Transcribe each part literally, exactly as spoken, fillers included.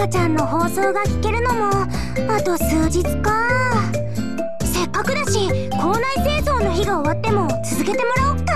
カちゃんの放送が聞けるのもあと数日か。せっかくだし校内清掃の日が終わっても続けてもらおっか。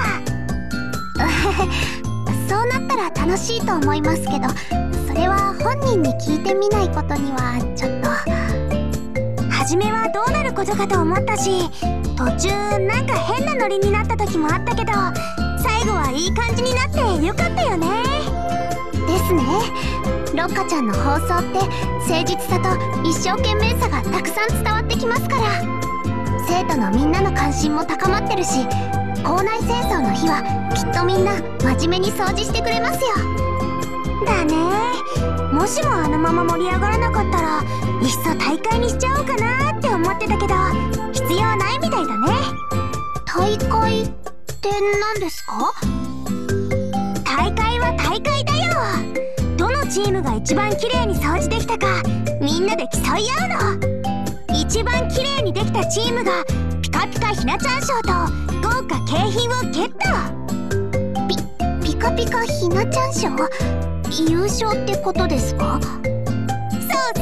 そうなったら楽しいと思いますけど、それは本人に聞いてみないことにはちょっと。 初めはどうなることかと思ったし、途中なんか変なノリになった時もあったけど、最後はいい感じになってよかったよね。 ですね。ロッカちゃんの放送って誠実さと一生懸命さがたくさん伝わってきますから、生徒のみんなの関心も高まってるし、校内清掃の日はきっとみんな真面目に掃除してくれますよ。 だね。もしもあのまま盛り上がらなかったらいっそ大会にしちゃおうかなって思ってたけど、必要ないみたいだね。 大会って何ですか？ 大会は大会だよ。どのチームが一番きれいに掃除できたかみんなで競い合うの。一番きれいにできたチームがピカピカひなちゃん賞と豪華景品をゲット。 ピピカピカひなちゃん賞、優勝ってことですか？ そうそう。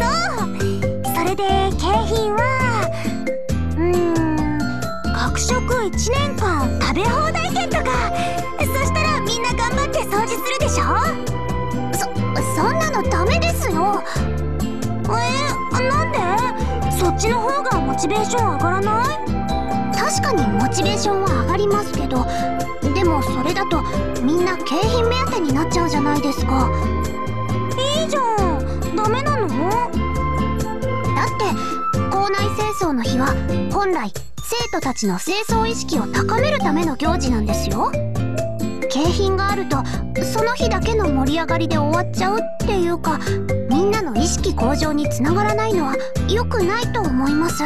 それで景品はうーん学食いちねんかん食べ放題券とか。そしたらみんな頑張って掃除するでしょ。 そそんなのダメですよ。 えー、なんで？そっちの方がモチベーション上がらない？ 確かにモチベーションは上がりますけど、でもそれだとみんな景品目当てになっちゃうじゃないですか。 いいじゃん。ダメなの？ だって校内清掃の日は本来生徒たちの清掃意識を高めるための行事なんですよ。景品があるとその日だけの盛り上がりで終わっちゃうっていうか、みんなの意識向上につながらないのは良くないと思います。 う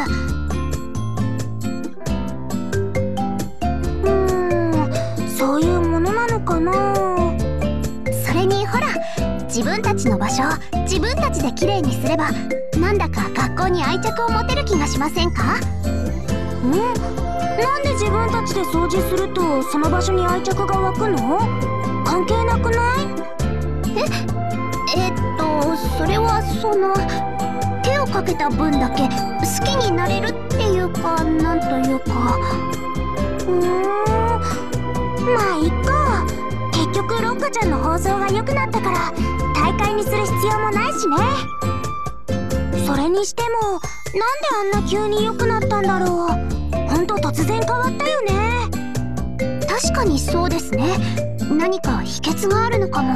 ーん、そういうものなのかな。 それにほら、自分たちの場所を自分たちできれいにすれば、なんだか学校に愛着を持てる気がしませんか？ ん？なんで自分たちで掃除するとその場所に愛着が湧くの？関係なくない？ ええっとそれはその手をかけた分だけ好きになれるっていうか、なんというか。 うーん、まあいっか。結局ロッカちゃんの放送が良くなったから大会にする必要もないしね。それにしてもなんであんな急に良くなったんだろう。ほんと突然変わったよね。 確かにそうですね。何か秘訣があるのかも。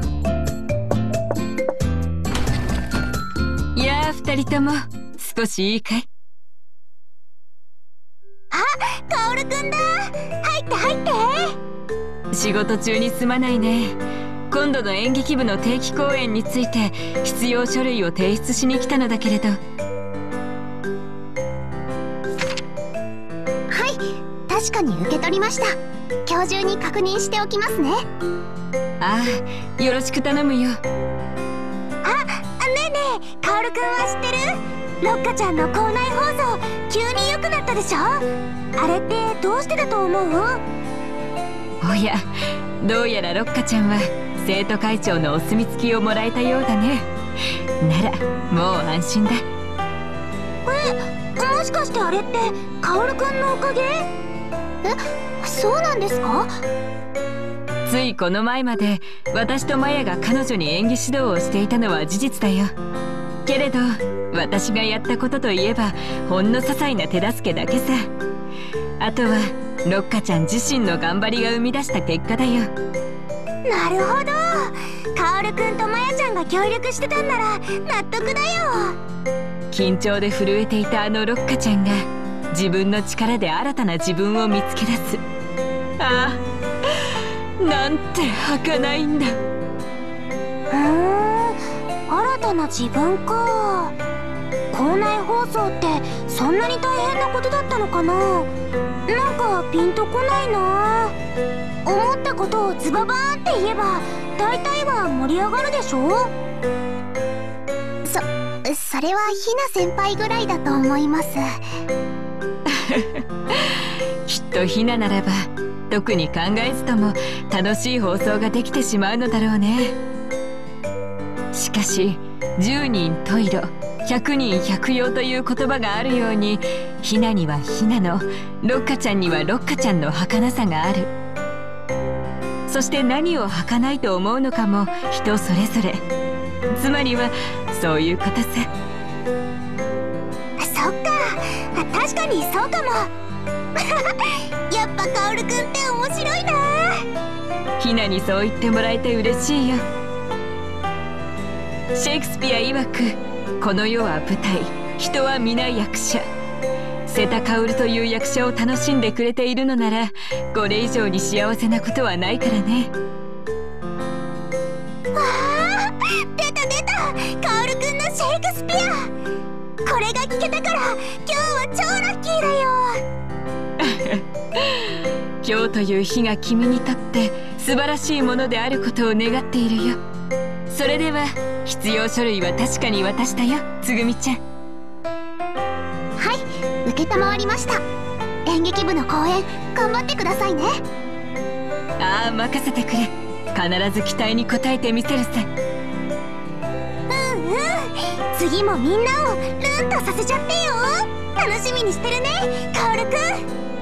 いやあ、二人とも少しいいかい？ あ、カオルくんだ。入って入って。 仕事中にすまないね。今度の演劇部の定期公演について必要書類を提出しに来たのだけれど。 はい、確かに受け取りました。今日中に確認しておきますね。 ああ、よろしく頼むよ。 あ、ねえねえ、カオルくんは知ってる？ロッカちゃんの校内放送急に良くなったでしょ。あれってどうしてだと思う？ おや、どうやらロッカちゃんは生徒会長のお墨付きをもらえたようだね。ならもう安心だ。 え、もしかしてあれってカオルくんのおかげ？ え、そうなんですか？ ついこの前まで私とマヤが彼女に演技指導をしていたのは事実だよ。けれど私がやったことといえばほんの些細な手助けだけさ。あとはロッカちゃん自身の頑張りが生み出した結果だよ。 なるほど。カオルくんとマヤちゃんが協力してたんなら納得だよ。 緊張で震えていたあのロッカちゃんが自分の力で新たな自分を見つけ出す。ああ、なんて儚いんだ。 ふーん、新たな自分か。校内放送ってそんなに大変なことだったのかな。なんかピンとこないな。思ったことをズババーンって言えば大体は盛り上がるでしょ。 そ、それはひな先輩ぐらいだと思います。 きっとひなならば特に考えずとも楽しい放送ができてしまうのだろうね。しかし十人十色百人百様という言葉があるように、ひなにはひなの、ロッカちゃんにはロッカちゃんの儚さがある。そして何を儚いと思うのかも人それぞれ。つまりはそういうことさ。 そっか、確かにそうかも。やっぱカオルくんって面白いな。 ひなにそう言ってもらえて嬉しいよ。シェイクスピア曰く、この世は舞台、人は皆役者。瀬田薫という役者を楽しんでくれているのなら、これ以上に幸せなことはないからね。 わあ、出た出た、カオルくんのシェイクスピア。これが聞けたから今日は超ラッキーだよ。 今日という日が君にとって素晴らしいものであることを願っているよ。それでは必要書類は確かに渡したよ、つぐみちゃん。 はい、受けたまわりました。演劇部の公演頑張ってくださいね。 ああ、任せてくれ。必ず期待に応えてみせるさ。 うんうん、次もみんなをルンとさせちゃってよ。楽しみにしてるね、カオルくん。